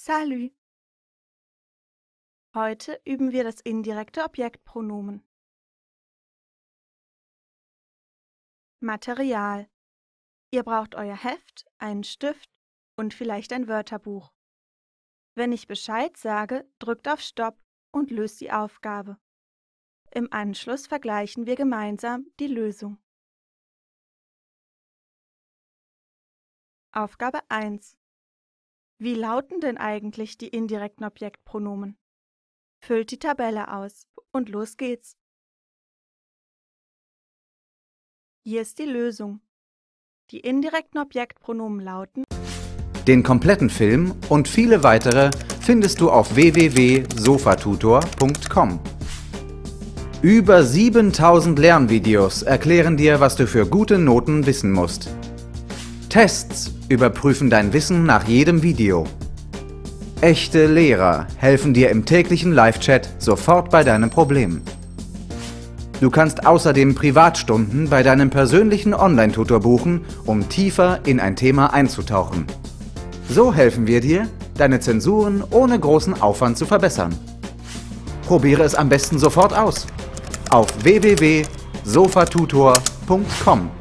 Salü! Heute üben wir das indirekte Objektpronomen. Material: Ihr braucht euer Heft, einen Stift und vielleicht ein Wörterbuch. Wenn ich Bescheid sage, drückt auf Stopp und löst die Aufgabe. Im Anschluss vergleichen wir gemeinsam die Lösung. Aufgabe 1: Wie lauten denn eigentlich die indirekten Objektpronomen? Füllt die Tabelle aus und los geht's. Hier ist die Lösung. Die indirekten Objektpronomen lauten: Den kompletten Film und viele weitere findest du auf www.sofatutor.com. Über 7000 Lernvideos erklären dir, was du für gute Noten wissen musst. Tests überprüfen dein Wissen nach jedem Video. Echte Lehrer helfen dir im täglichen Live-Chat sofort bei deinem Problem. Du kannst außerdem Privatstunden bei deinem persönlichen Online-Tutor buchen, um tiefer in ein Thema einzutauchen. So helfen wir dir, deine Zensuren ohne großen Aufwand zu verbessern. Probiere es am besten sofort aus. Auf www.sofatutor.com.